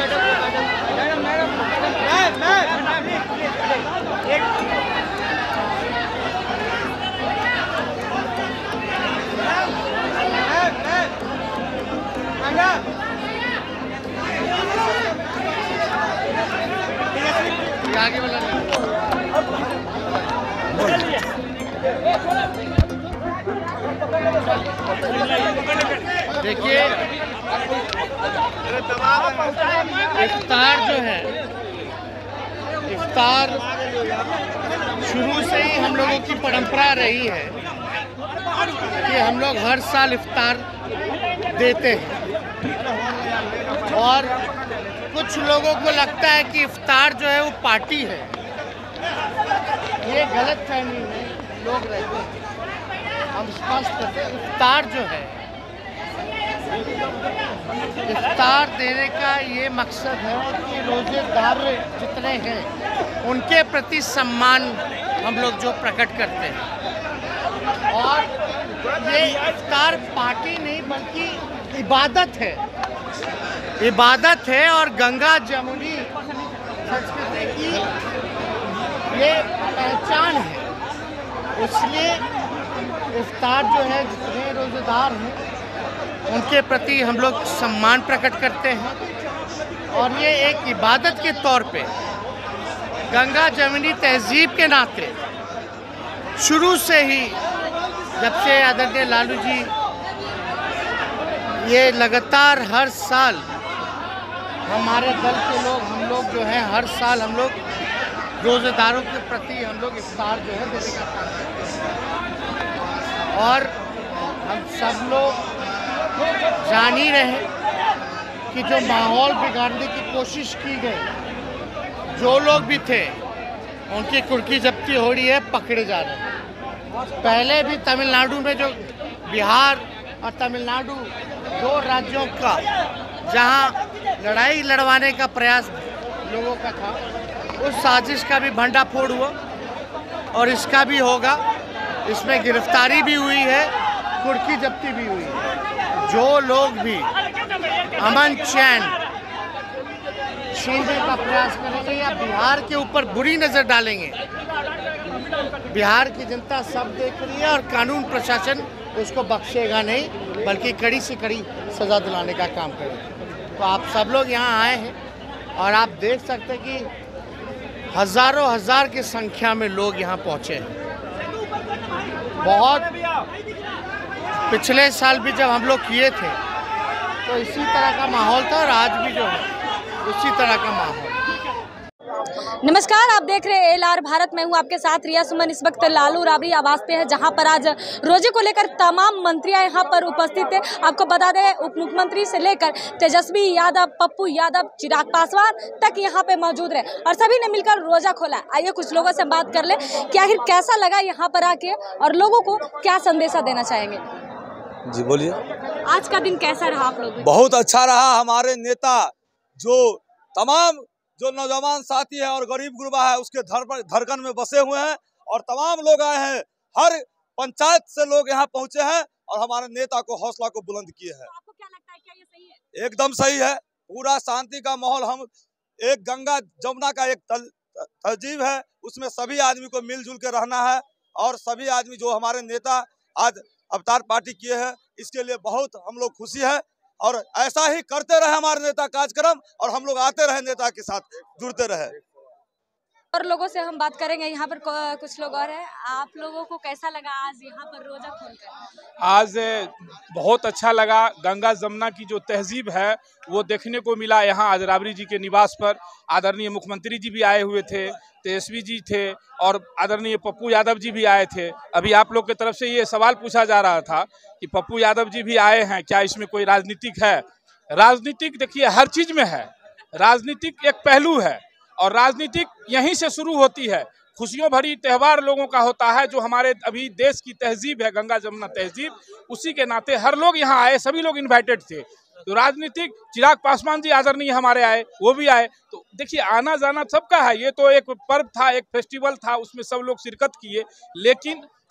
आगे वाला देखिए, इफ्तार जो है, इफ्तार शुरू से ही हम लोगों की परंपरा रही है कि हम लोग हर साल इफ्तार देते हैं। और कुछ लोगों को लगता है कि इफ्तार जो है वो पार्टी है। ये गलत फहमी में लोग रहते हैं। हम स्पष्ट करते हैं, इफ्तार जो है, इफ्तार देने का ये मकसद है कि रोजेदार जितने हैं उनके प्रति सम्मान हम लोग जो प्रकट करते हैं। और ये इफ्तार पार्टी नहीं बल्कि इबादत है, इबादत है। और गंगा जमुनी संस्कृति की ये पहचान है। इसलिए इफ्तार जो है, जितने रोजेदार हैं उनके प्रति हम लोग सम्मान प्रकट करते हैं। और ये एक इबादत के तौर पे गंगा जमुनी तहजीब के नाते शुरू से ही, जब से आदरणीय लालू जी ये लगातार हर साल हमारे दल के लोग, हम लोग जो हैं, हर साल हम लोग रोज़ेदारों के प्रति हम लोग इफ्तार जो है देने का काम करते हैं। और हम सब लोग जान ही रहे कि जो माहौल बिगाड़ने की कोशिश की गई, जो लोग भी थे उनकी कुर्की जब्ती हो रही है, पकड़े जा रहे हैं। पहले भी तमिलनाडु में, जो बिहार और तमिलनाडु दो राज्यों का जहां लड़ाई लड़वाने का प्रयास लोगों का था, उस साजिश का भी भंडाफोड़ हुआ और इसका भी होगा। इसमें गिरफ्तारी भी हुई है, कुर्की जब्ती भी हुई है। जो लोग भी अमन चैन छीनने का प्रयास करेंगे या बिहार के ऊपर बुरी नज़र डालेंगे, बिहार की जनता सब देख रही है और कानून प्रशासन उसको बख्शेगा नहीं, बल्कि कड़ी से कड़ी सज़ा दिलाने का काम करेगा। तो आप सब लोग यहाँ आए हैं और आप देख सकते हैं कि हज़ारों हज़ार की संख्या में लोग यहाँ पहुँचे हैं। बहुत पिछले साल भी जब हम लोग किए थे तो इसी तरह का माहौल था और आज भी जो है उसी तरह का माहौल। नमस्कार, आप देख रहे हैं एलआर भारत। मैं हूं आपके साथ रिया सुमन। इस वक्त लालू राबड़ी आवास पे है, जहां पर आज रोजे को लेकर तमाम मंत्रियां यहां पर उपस्थित थे। आपको बता दें, उप मुख्यमंत्री से लेकर तेजस्वी यादव, पप्पू यादव, चिराग पासवान तक यहां पे मौजूद रहे और सभी ने मिलकर रोजा खोला। आइए कुछ लोगों से बात कर ले कि आखिर कैसा लगा यहाँ पर आके और लोगों को क्या संदेशा देना चाहेंगे। जी बोलिए। आज का दिन कैसा रहा आप लोगों? बहुत अच्छा रहा। हमारे नेता जो तमाम जो नौजवान साथी है और गरीब गुरबा है उसके धड़कन में बसे हुए हैं और तमाम लोग आए हैं, हर पंचायत से लोग यहाँ पहुँचे हैं और हमारे नेता को हौसला को बुलंद किए हैं। आपको क्या लगता है, क्या ये सही है? एकदम सही है। पूरा शांति का माहौल, हम एक गंगा जमुना का एक तहजीब है, उसमें सभी आदमी को मिलजुल के रहना है और सभी आदमी जो हमारे नेता आज अवतार पार्टी किए हैं, इसके लिए बहुत हम लोग खुशी है और ऐसा ही करते रहे हमारे नेता कार्यक्रम और हम लोग आते रहे, नेता के साथ जुड़ते रहे। और लोगों से हम बात करेंगे। यहाँ पर कुछ लोग और हैं। आप लोगों को कैसा लगा आज यहाँ पर रोजा खोलकर? आज बहुत अच्छा लगा। गंगा जमुना की जो तहजीब है वो देखने को मिला यहाँ आज राबड़ी जी के निवास पर। आदरणीय मुख्यमंत्री जी भी आए हुए थे, तेजस्वी जी थे और आदरणीय पप्पू यादव जी भी आए थे। अभी आप लोग की तरफ से ये सवाल पूछा जा रहा था कि पप्पू यादव जी भी आए हैं, क्या इसमें कोई राजनीतिक है? राजनीतिक देखिए हर चीज में है, राजनीतिक एक पहलू है और राजनीतिक यहीं से शुरू होती है। खुशियों भरी त्यौहार लोगों का होता है, जो हमारे अभी देश की तहजीब है गंगा जमुना तहजीब, उसी के नाते हर लोग यहाँ आए, सभी लोग इन्वाइटेड थे। तो राजनीतिक चिराग पासवान जी आदरणीय हमारे आए, वो भी आए। तो देखिए आना जाना सबका है, ये तो एक पर्व था, एक फेस्टिवल था, उसमें सब लोग शिरकत किए। लेकिन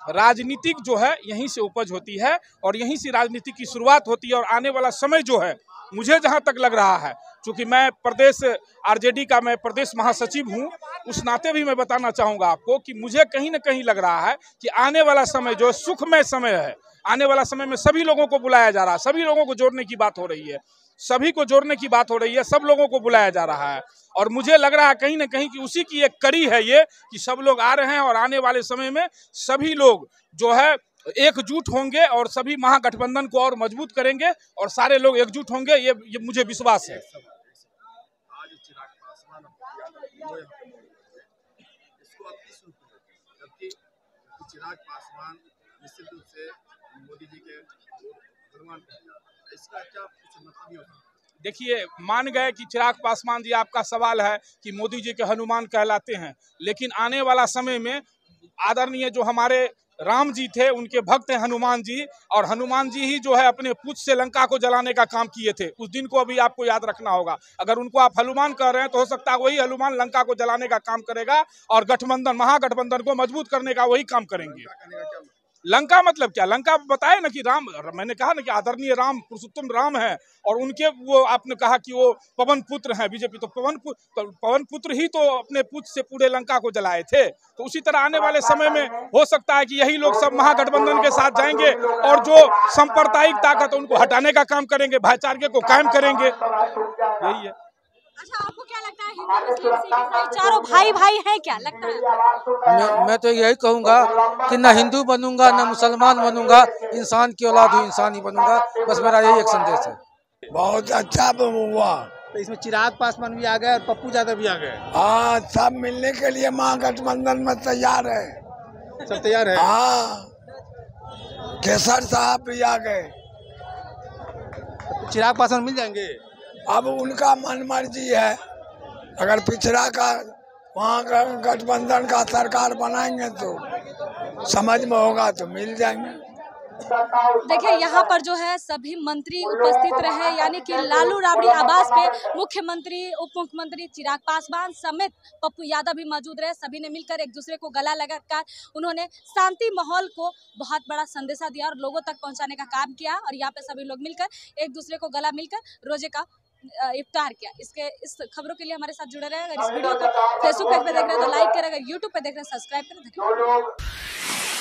राजनीतिक जो है यहीं से उपज होती है और यहीं से राजनीति की शुरुआत होती है। और आने वाला समय जो है, मुझे जहां तक लग रहा है, क्योंकि मैं प्रदेश आरजेडी का मैं प्रदेश महासचिव हूं, उस नाते भी मैं बताना चाहूंगा आपको कि मुझे कहीं ना कहीं लग रहा है कि आने वाला समय जो सुखमय समय है, आने वाला समय में सभी लोगों को बुलाया जा रहा है, सभी लोगों को जोड़ने की बात हो रही है, सभी को जोड़ने की बात हो रही है, सब लोगों को बुलाया जा रहा है। और मुझे लग रहा है कहीं ना कहीं कि उसी की एक कड़ी है ये कि सब लोग आ रहे हैं और आने वाले समय में सभी लोग जो है एकजुट होंगे और सभी महागठबंधन को और मजबूत करेंगे और सारे लोग एकजुट होंगे, ये मुझे विश्वास है। चिराग पासवान निश्चित रूप से मोदी जी के हनुमान, इसका क्या कुछ मतलब ही होता? देखिए, मान गए कि चिराग पासवान जी, आपका सवाल है कि मोदी जी के हनुमान कहलाते हैं, लेकिन आने वाला समय में आदरणीय जो हमारे राम जी थे, उनके भक्त हैं हनुमान जी, और हनुमान जी ही जो है अपने पूछ से लंका को जलाने का काम किए थे। उस दिन को अभी आपको याद रखना होगा। अगर उनको आप हनुमान कह रहे हैं तो हो सकता है वही हनुमान लंका को जलाने का काम करेगा और गठबंधन, महागठबंधन को मजबूत करने का वही काम करेंगे। लंका मतलब क्या? लंका बताए ना कि राम, मैंने कहा ना कि आदरणीय राम पुरुषोत्तम राम है, और उनके वो आपने कहा कि वो पवन पुत्र हैं बीजेपी, तो पवन पुत्र ही तो अपने पुत्र से पूरे लंका को जलाए थे। तो उसी तरह आने वाले समय में हो सकता है कि यही लोग सब महागठबंधन के साथ जाएंगे और जो सांप्रदायिक ताकत है उनको हटाने का काम करेंगे, भाईचारे को कायम करेंगे, यही है। अच्छा, आपको क्या लगता है हिंदू मुस्लिम सिख ईसाई चारों भाई भाई हैं क्या लगता है? मैं तो यही कहूँगा कि ना हिंदू बनूंगा ना मुसलमान बनूंगा, इंसान की औलाद हूँ, इंसान ही बनूंगा। बस मेरा यही एक संदेश है। बहुत अच्छा हुआ। तो इसमें चिराग पासवान भी आ गए और पप्पू यादव भी आ गए। हाँ, सब मिलने के लिए महागठबंधन में तैयार है, सब तैयार है। हाँ, केसर साहब भी आ गए। चिराग पासवान मिल जाएंगे। अब उनका मन मर्जी है, अगर पिछड़ा का वहाँ गठबंधन का सरकार बनाएंगे तो समझ में होगा तो मिल जाएंगे। देखिए, यहाँ पर जो है सभी मंत्री उपस्थित रहे, यानी कि लालू राबड़ी आवास पे मुख्यमंत्री, उप मुख्यमंत्री चिराग पासवान समेत पप्पू यादव भी मौजूद रहे। सभी ने मिलकर एक दूसरे को गला लगाकर उन्होंने शांति माहौल को बहुत बड़ा संदेशा दिया और लोगों तक पहुंचाने का काम किया। और यहाँ पे सभी लोग मिलकर एक दूसरे को गला मिलकर रोजे का इफ्तार किया। इस खबरों के लिए हमारे साथ जुड़े रहे। अगर इस वीडियो को फेसबुक पेज पे देख रहे हैं तो लाइक करें, अगर यूट्यूब पे देख रहे हैं सब्सक्राइब करें। धन्यवाद।